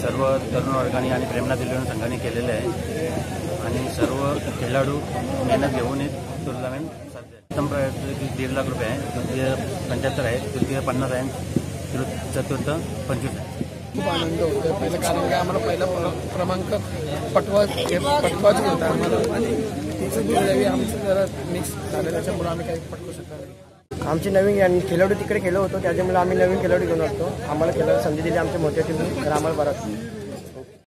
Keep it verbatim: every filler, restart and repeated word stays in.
सर्व तरुण वर्गाने आणि प्रेरणा दिलेल्या संघाने केलेले आहे आणि सर्व खेळाडू मेहनत घेऊन एक टुर्नामेंट साधले. प्रथम प्रायोरिटी दीड लाख रुपये आहे, तृतीय पंच्याहत्तर आहे, तृतीय पन्नास आहे, चतुर्थ पंचवीस आहे. खूप आनंद होतो पहिलं, कारण काय आम्हाला पहिला क्रमांक पटवा पटवाच होता आम्हाला आणि तिचं दुर्दैवी आमचं जरा मिक्स झालं, त्याच्यामुळे आम्ही काही पटवू शकतो नाही. आमची नवीन खेळाडू तिकडे खेळलो होतो, त्याच्यामुळे आम्ही नवीन खेळाडू घेऊन असतो. आम्हाला खेळायला संधी दिली आमच्या मोठ्या टीमने, तर आम्हाला बरं